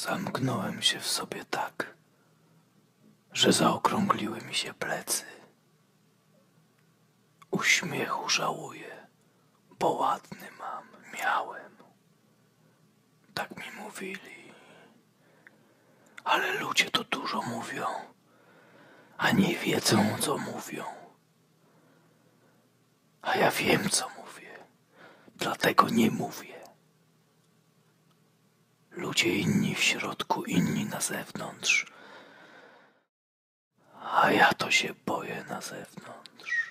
Zamknąłem się w sobie tak, że zaokrągliły mi się plecy. Uśmiechu żałuję, bo ładny miałem. Tak mi mówili. Ale ludzie to dużo mówią, a nie wiedzą, co mówią. A ja wiem, co mówię, dlatego nie mówię. Ludzie inni w środku, inni na zewnątrz. A ja to się boję na zewnątrz.